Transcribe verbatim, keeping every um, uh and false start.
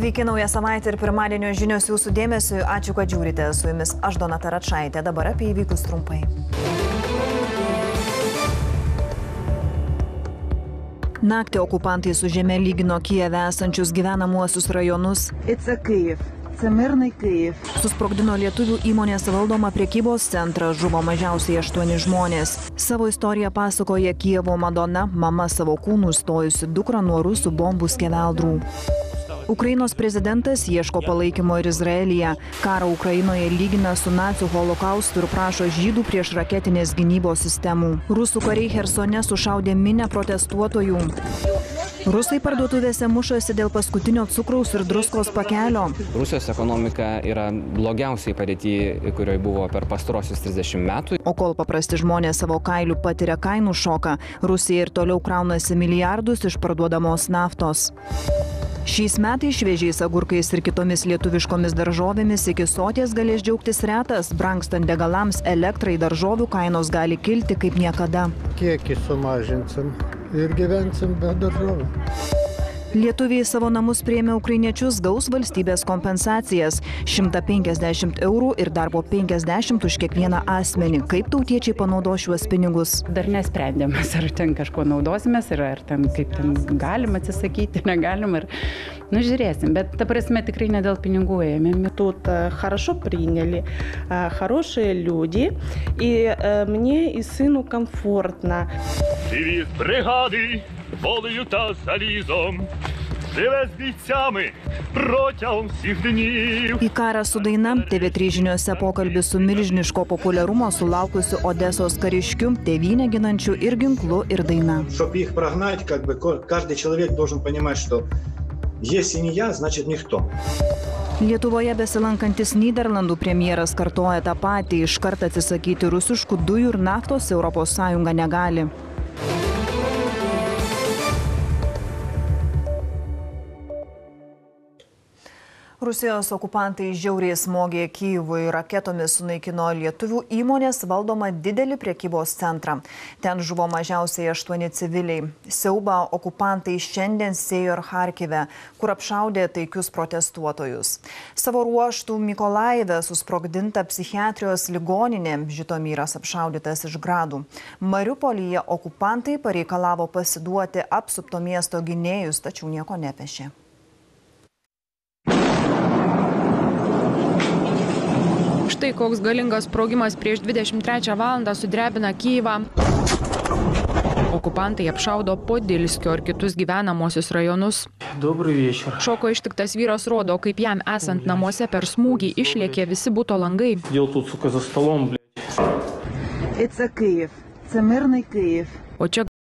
Sveiki, naują savaitę ir pirmadienio žinios jūsų dėmesiu. Ačiū, kad žiūrite. Su jumis aš Donata Račaitė. Dabar apie įvykius trumpai. Naktį okupantai su žeme lygino Kijeve esančius gyvenamuosius rajonus. Susprogdino lietuvių įmonės valdomą prekybos centrą, žuvo mažiausiai aštuoni žmonės. Savo istoriją pasakoja Kijevo Madona, mama savo kūnų stojusi dukrą nuo rusų bombų skeveldrų. Ukrainos prezidentas ieško palaikymo ir Izraelyje. Karą Ukrainoje lygina su nacių holokaustu ir prašo žydų prieš raketinės gynybos sistemų. Rusų kariai Chersone sušaudė minią protestuotojų. Rusai parduotuvėse mušasi dėl paskutinio cukraus ir druskos pakelio. Rusijos ekonomika yra blogiausiai padėty, kurioje buvo per pastarosius trisdešimt metų. O kol paprasti žmonės savo kailių patiria kainų šoką, Rusija ir toliau kraunasi milijardus iš parduodamos naftos. Šiais metais šviežiais agurkais ir kitomis lietuviškomis daržovėmis iki soties galės džiaugtis retas. Brangstant degalams, elektrai, daržovių kainos gali kilti kaip niekada. Kiekį sumažinsim ir gyvensim be daržovių. Lietuviai savo namus priėmė ukrainiečius, gaus valstybės kompensacijas – šimtą penkiasdešimt eurų ir dar po penkiasdešimt už kiekvieną asmenį. Kaip tautiečiai panaudos šiuos pinigus? Dar nesprendėmės, ar ten kažko naudosimės, ir ar ten kaip ten galim atsisakyti, negalim, ir nu žiūrėsim. Bet ta prasme tikrai ne dėl pinigų ėmėme. Тут хорошо приняли, хорошие люди, и мне и сыну комфортно. Привіз бригади волею та залізом, живе з бійцями протягом всіх днів. Į karą su daina T V trys žiniuose pokalbis su milžiniško populiarumo sulaukusiu Odesos kariškiu, tėvynę ginančiu ir ginklu, ir daina. Чтоб их прогнать, как бы каждый человек должен понимать, что если не я, значит никто. Lietuvoje besilankantis Nyderlandų premjeras kartoja tą patį, iškart atsisakyti rusiškų dujų ir naftos Europos Sąjunga negali. Rusijos okupantai žiauriai smogė Kijevui, raketomis sunaikino lietuvių įmonės valdomą didelį prekybos centrą. Ten žuvo mažiausiai aštuoni civiliai. Siaubą okupantai šiandien sėjo ir Charkive, kur apšaudė taikius protestuotojus. Savo ruožtų Mykolaive susprogdinta psichiatrijos ligoninė, Žitomyras apšaudytas iš Gradų. Mariupolyje okupantai pareikalavo pasiduoti apsupto miesto gynėjus, tačiau nieko nepešė. Štai koks galingas sprogimas prieš dvidešimt trečią valandą sudrebina Kijevą. Okupantai apšaudo Podilskio ir kitus gyvenamosius rajonus. Добрый вечер. Šoko ištiktas vyras rodo, kaip jam esant namuose per smūgį išlėkė visi buto langai. Сидел тут, сука, за столом, блядь. Это Киев, это мирный Киев. O čia